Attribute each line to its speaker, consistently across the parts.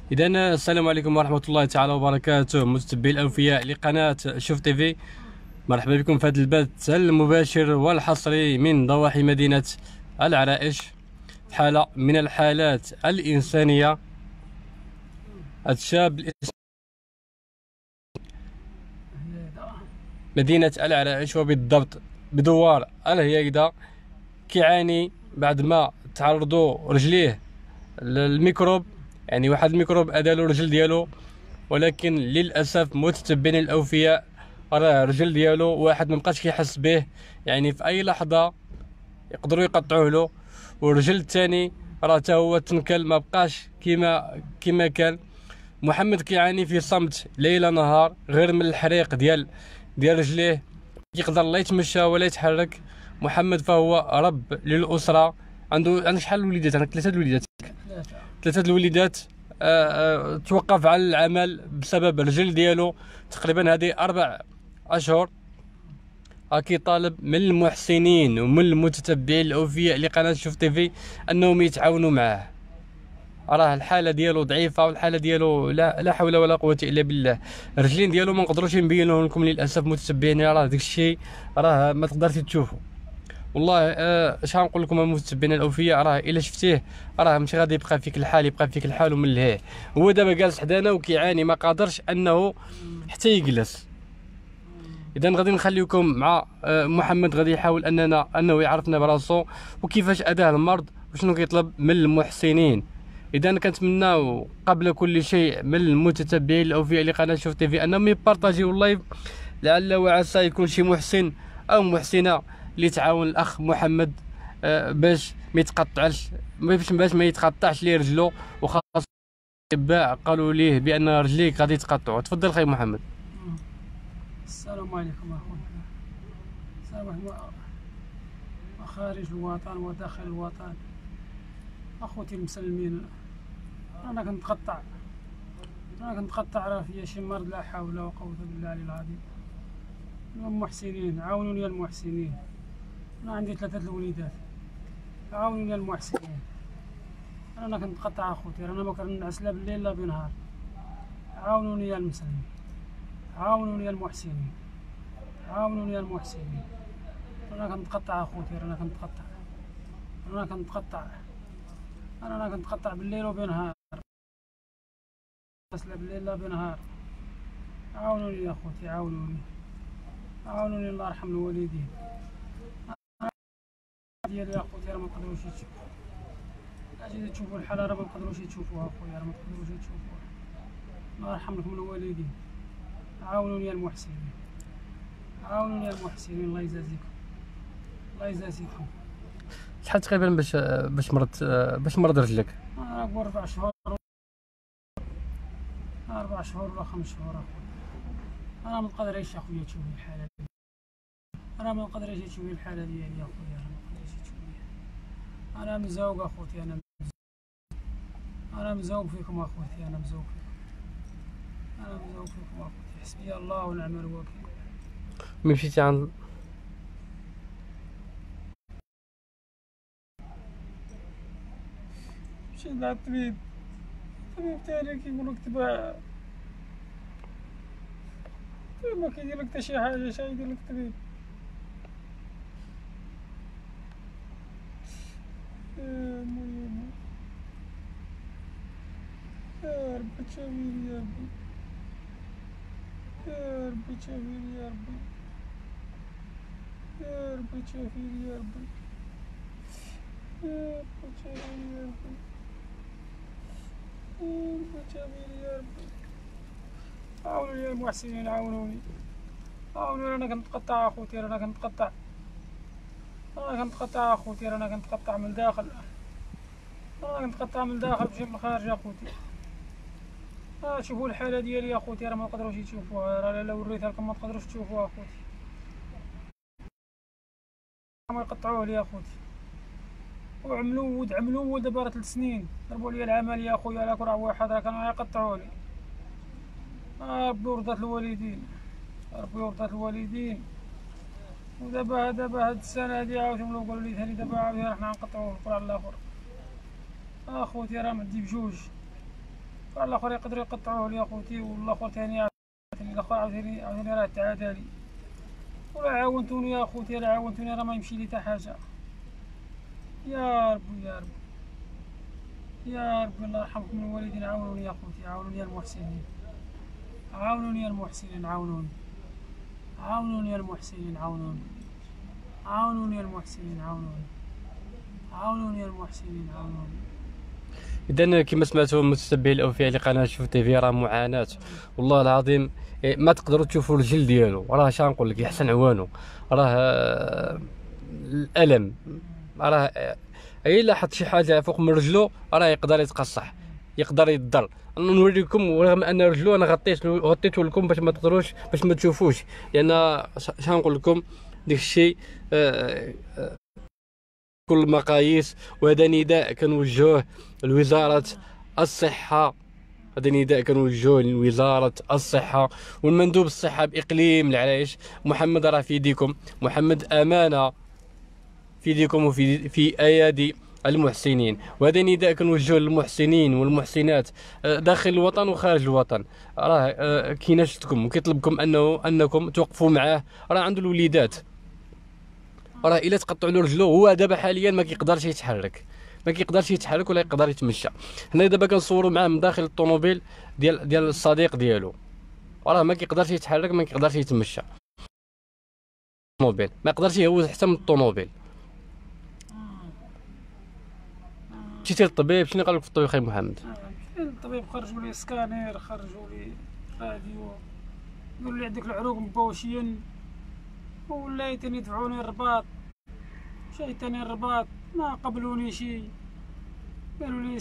Speaker 1: إذا السلام عليكم ورحمة الله تعالى وبركاته، متتبعي الأوفياء لقناة شوف تيفي. مرحبا بكم في هذا البث المباشر والحصري من ضواحي مدينة العرائش، في حالة من الحالات الإنسانية. الشاب مدينة العرائش وبالضبط بدوار الهياقدة كيعاني بعد ما تعرضوا رجليه للميكروب، يعني واحد الميكروب أدالو الرجل ديالو، ولكن للاسف متتبعين الاوفياء راه الرجل ديالو واحد مبقاش كيحس به، يعني في اي لحظه يقدروا يقطعوه له. والرجل الثاني راه حتى هو تنكل، ما بقاش كيما كان. محمد كيعاني في صمت ليل نهار غير من الحريق ديال رجليه، يقدر لا يتمشى ولا يتحرك. محمد فهو رب للاسره، عنده شحال الوليدات؟ عندك ثلاثه الوليدات. ثلاثه الوليدات. توقف على العمل بسبب الرجل ديالو. تقريبا هذه 4 أشهر كيطالب من المحسنين ومن المتتبعين الاوفياء لقناه شوف تيفي انهم يتعاونوا معاه. راه الحاله ديالو ضعيفه، والحاله ديالو لا حول ولا قوه الا بالله. الرجلين ديالو ما نقدروش نبينوه لكم للاسف متتبعين، راه داك الشيء راه ما تقدرش تشوفوا. والله اش غنقول لكم المتتبعين الاوفياء، راه الا شفتيه راه ماشي غادي يبقى فيك الحال، يبقى فيك الحال وملهيه. هو دابا جالس حدانا وكيعاني، ما قادرش انه حتى يجلس. اذا غادي نخليكم مع محمد، غادي يحاول انه يعرفنا براسو وكيفاش اداه المرض وشنو كيطلب من المحسنين. اذا كنتمناو قبل كل شيء من المتتبعين الاوفياء لقناه شوف تيفي انهم يبارطاجيو اللايف، لعل وعسى يكون شي محسن او محسنه لتعاون الاخ محمد باش ما يتقطعش، باش ما يتقطعش ليه رجلو. وخاصه الاطباء قالوا ليه بان رجليك غادي يتقطعوا. تفضل خي محمد.
Speaker 2: السلام عليكم اخويا. السلام عليكم خارج الوطن وداخل الوطن، اخوتي المسلمين. انا كنتقطع راه فيا شي مرض لا حول ولا قوه الا بالله العظيم. المحسنين عاونوني يا المحسنين، انا عندي 3 الوليدات، عاونوني يا المحسنين. انا كنتقطع اخوتي، انا ما كنعس لا بالليل لا بنهار. عاونوني يا المسلمين، عاونوني يا المحسنين، عاونوني يا المحسنين. انا كنتقطع اخوتي، انا كنتقطع بالليل وبنهار، لا بالليل لا بنهار. عاونوني يا اخوتي، عاونوني الله يرحم الوالدين ديالي يا اخوتي. راه ما نقدروش يتشوفوا، اجي تشوفوا الحاله راه ما نقدروش يتشوفوها اخويا، راه ما نقدروش يتشوفوها. الله يرحم لكم الوالدين. عاونوني يا المحسنين، عاونوني يا المحسنين. الله يجازيكم، الله يجازيكم.
Speaker 1: شحال تقريبا باش مرض رجلك؟
Speaker 2: 4 شهور، 4 شهور ولا 5 شهور اخويا. انا ما نقدرش اخويا تشوفي الحاله ديالي، انا ما نقدرش تشوفي الحاله ديالي اخويا، انا ما نقدرش تشوفيها. انا مزوق اخوتي، انا مزوق فيكم اخوتي، انا مزوق فيكم اخوتي. حسبي الله ونعم الوكيل.
Speaker 1: ملي مشيتي عند
Speaker 2: مشيت لعند الطبيب تاعي كيقول لك تبع ما كيدير لك حتى شي حاجه. اش يدير لك الطبيب؟ المهم يا ربي تشافيني، يا ربي يا ربي تشافيني، يا ربي يا ربي تشافيني، يا ربي يا ربي تشافيني، يا ربي يا ربي تشافيني، يا ربي. عاونوني يا المحسنين، عاونوني. انا كنتقطع اخوتي، انا كنتقطع اخوتي، انا كنتقطع من الداخل، انا كنتقطع من الداخل بشي من الخارج اخوتي. شوفوا الحاله ديالي اخوتي، راه ما نقدروش تشوفوها، راه الا وريتها لكم ما تقدروش تشوفوها اخوتي. ما يقطعوه لي اخوتي، وعملوا دابا راه 3 سنين ضربوا لي العمليه اخويا على كرع واحد، راه كانوا يقطعوا لي. ربي يرضى الوالدين، ربي يرضى الوالدين. ودابا هاد السنه هادي عاودوا قالوا لي ثاني دابا عاودوا حنا نقطعوه الكرع الاخر. اخوتي راه مدي بجوج، الاخر يقدروا يقطعوه لي اخوتي، والاخر ثاني الاخر عاوتاني راه تعادى لي. ولا عاونتوني يا اخوتي، لا عاونتوني راه ما يمشي لي حتى حاجه. يا ربي يا ربي يا ربي الله يرحمكم الوالدين، عاونوني يا اخوتي، عاونوني يا المحسنين، عاونوني يا المحسنين، عاونوني، عاونوني يا المحسنين، عاونوني، عاونوني يا المحسنين، عاونوني، عاونوني يا المحسنين، عاونوني.
Speaker 1: اذا كما سمعتوا المتتبعين الاوفياء لقناه شوف تيفي، راه معاناه والله العظيم. ما تقدروا تشوفوا الرجل ديالو، راه اش نقول لك، يحسن عوانو، راه الالم، راه الا حط شي حاجه فوق من رجلو راه يقدر يتقصح، يقدر يضر. نوريكم، ورغم ان رجلو انا غطيته لكم باش ما تقدروش، باش ما تشوفوش، لان اش نقول لكم داك الشيء كل المقاييس. وهذا نداء كنوجهوه لوزارة الصحة، هذا نداء كنوجهوه لوزارة الصحة والمندوب الصحة بإقليم العرايش. محمد راه في يديكم، محمد أمانة في يديكم وفي أيادي المحسنين. وهذا نداء كنوجهوه للمحسنين والمحسنات داخل الوطن وخارج الوطن. راه كيناشدكم وكيطلبكم انكم توقفوا معاه، راه عنده الوليدات، راه الا تقطعوا له رجلو هو دابا حاليا ما كيقدرش يتحرك، ما كيقدرش يتحرك ولا يقدر يتمشى. حنا دابا كنصوروا معاه من داخل الطوموبيل ديال الصديق ديالو، راه ما كيقدرش يتحرك، ما كيقدرش يتمشى. الطوموبيل ما يقدرش يهوز حتى من الطوموبيل. مشيتي للطبيب، شنو قال لك في الطبيب خاي محمد؟
Speaker 2: الطبيب خرجوا لي سكانير، خرجوا لي راديو، يقول لي عندك العروق مبوشين، ولا تاني يدفعوني الرباط، مشيت تاني الرباط ما قبلوني شي، قالوا لي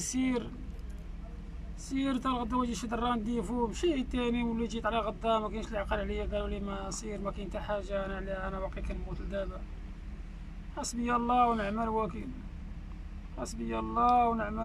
Speaker 2: سير تا غدا واجي شي الرانديفو. مشيت تاني وليت جيت على غدا ما كاينش اللي عقل عليا، قالوا لي ما سير ما كاين حتى حاجه، انا باقي كنموت لدابا. حسبي الله ونعم الوكيل، حسبي الله ونعم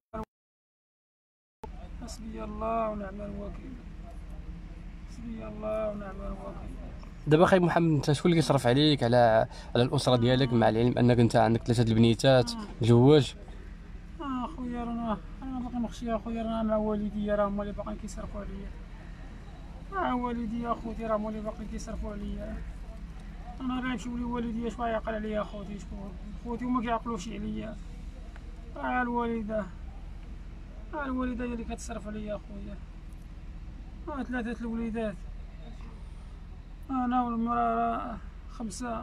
Speaker 2: حسبي الله ونعم الوكيل، حسبي الله ونعم الوكيل.
Speaker 1: دابا خاي محمد، انت شكون اللي كيصرف عليك على الاسره ديالك، مع العلم انك انت عندك 3 البنيتات مزوج؟
Speaker 2: خويا انا باقي مخشي اخويا، انا مع والديا راه هما اللي باقيين كيصرفوا عليا، مع والديا اخوتي راه هما اللي باقيين كيصرفوا عليا. انا راه نمشيو لوالديا اش يعقل عليا اخوتي؟ شكون خوتي هما كيعقلوش عليا؟ الوالده هي اللي كتصرف عليا اخويا. 3 الوليدات، انا والمراه 5.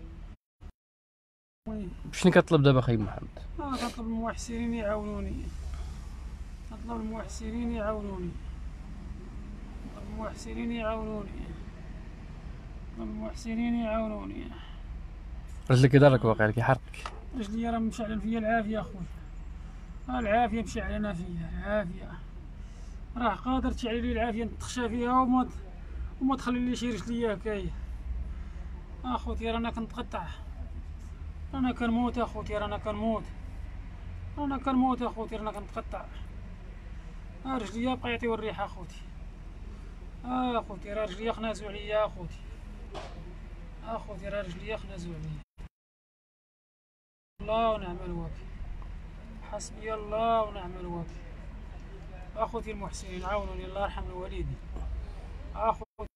Speaker 1: شنو كطلب دابا خاي محمد؟
Speaker 2: كنطلب المحسنين يعاونوني، كنطلب المحسنين يعاونوني، كنطلب المحسنين يعاونوني، كنطلب المحسنين يعاونوني.
Speaker 1: رجلك يضرك واقع كيحرقك؟
Speaker 2: رجلي راه مشعلل فيا العافيه اخويا، العافيه مشعلنا فيا العافيه، راه قادر تشعل لي العافيه نتخشى فيها وما تخلي لي شي رجليا هكايا. اخوتي رانا كنتقطع، رانا كنموت اخوتي، رانا كنموت اخوتي، رانا كنتقطع. رجليا بقى يعطيو الريحه اخوتي، اخوتي راه رجليا خنازو عليا اخوتي راه رجليا خنازو عليا. الله ونعم الوكيل، حسبي الله ونعم الوكيل. اخوتي المحسنين عاونوني، الله يرحم الوالدين، اخوتي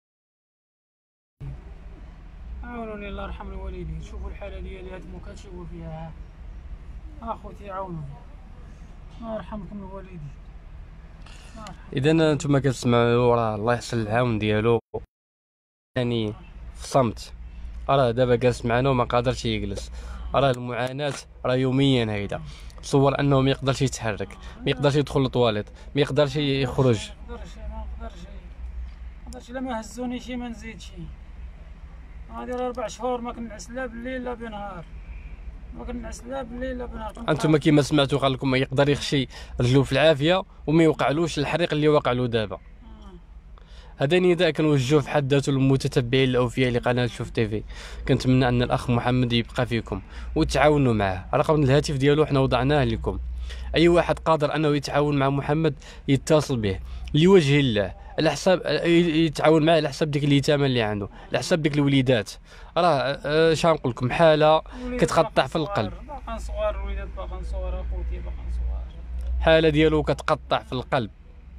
Speaker 2: عاونوني الله يرحم الوالدين. شوفوا الحاله ديالي هادمو كتشوفوا فيها، اخوتي عاونوني، الله يرحمكم الوالدين.
Speaker 1: اذا انتم كتسمعوا، راه الله يحسن العون ديالو، يعني في صمت، راه دابا جالس معنا وما قادرش يجلس، راه المعاناه راه يوميا. هيدا تصور انه ما يقدرش يتحرك، ما يقدرش يدخل للطواليت، ما يقدرش يخرج.
Speaker 2: ما نقدرش الا ما هزوني شي ما نزيدش. هادي راه 4 شهور ما كنعس لا بالليل لا بنهار، ما كنعس لا بالليل لا بنهار.
Speaker 1: انتم كيما سمعتوا قال لكم يقدر يخشي رجلو في العافيه وما يوقعلوش الحريق اللي وقع له دابا. هذا نداء كنوجهوه في حد ذاته للمتتبعين الاوفياء لقناه شوف تيفي. كنتمنى ان الاخ محمد يبقى فيكم وتعاونوا معه. رقم الهاتف ديالو حنا وضعناه لكم، اي واحد قادر انه يتعاون مع محمد يتصل به لوجه الله، على حساب يتعاون معاه على حساب ديك اليتامى اللي عنده، على حساب ديك الوليدات. راه شنو نقول لكم، حاله كتقطع في القلب،
Speaker 2: باقا صغار الوليدات، باقا صغار اخوتي، باقا صغار،
Speaker 1: حاله ديالو كتقطع في القلب.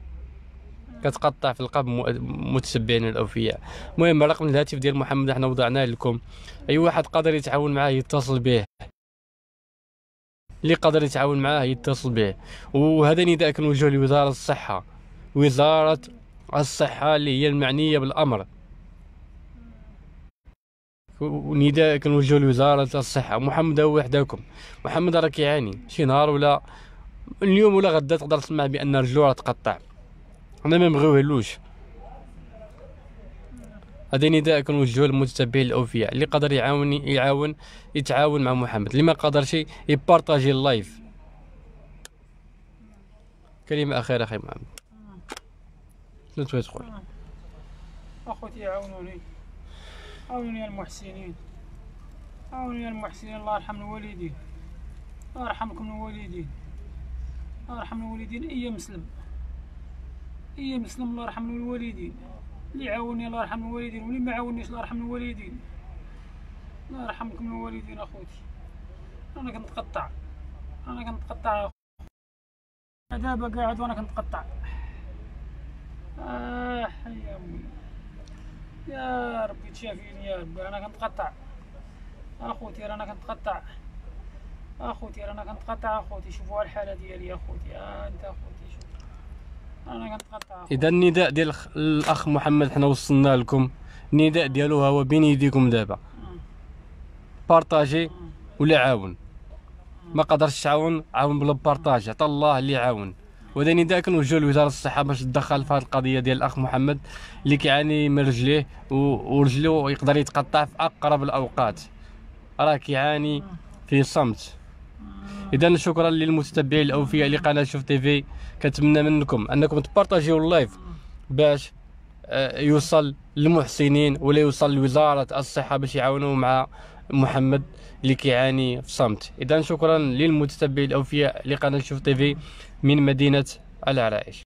Speaker 1: كتقطع في القلب متتبعين الاوفياء. المهم رقم الهاتف ديال محمد حنا وضعناه لكم، اي واحد قادر يتعاون معاه يتصل به، اللي قادر يتعاون معاه يتصل به. وهذا نداء كنوجهه لوزاره الصحه، وزاره الصحه اللي هي المعنيه بالامر، ونداء كنوجهه لوزاره الصحه. محمد هو وحدكم، محمد راه كيعاني شي نهار ولا اليوم ولا غدا تقدر تسمع بان رجلو راه تقطع، انا ما نبغيوهلوش. هذا نداء كنوجهو للمتتبعين الاوفياء، اللي قادر يتعاون مع محمد، اللي ما قادرش يبارطاجي اللايف. كلمه اخيره اخي محمد، شنو تبغي تقول؟
Speaker 2: اخوتي عاونوني يا المحسنين، عاونوني يا المحسنين. الله يرحم الوالدين، الله يرحمكم الوالدين، الله يرحم الوالدين. اي مسلم الله يرحم الوالدين، اللي عاوني الله يرحم الوالدين، واللي ما عاونيش الله يرحم الوالدين. الله يرحمكم الوالدين اخوتي. انا كنتقطع دابا قاعد وانا كنتقطع. يا امي يا ربي تشافيني يا ربي، انا كنتقطع اخوتي، رانا كنتقطع اخوتي. شوفوا الحاله ديالي اخوتي، انت اخوتي شوف انا كنتقطع.
Speaker 1: اذا النداء ديال الاخ محمد حنا وصلنا لكم، النداء ديالو هو بين يديكم دابا، بارطاجي ولا عاون. ما قدرش تعاون، عاون بلا بارطاج، عطا الله اللي يعاون. وهذا نداء كنوجهو لوزاره الصحه باش تدخل في هذه القضيه ديال الاخ محمد اللي كيعاني من رجليه، ورجلو يقدر يتقطع في اقرب الاوقات، راه كيعاني في صمت. اذا شكرا للمتتبعين الاوفياء لقناه شوف تيفي، كنتمنى منكم انكم تبارطاجيو اللايف باش يوصل للمحسنين ولا يوصل لوزاره الصحه باش يعاونوا مع محمد اللي كيعاني في صمت. اذا شكرا للمتتبعين الاوفياء لقناه شوف تيفي من مدينه العرائش.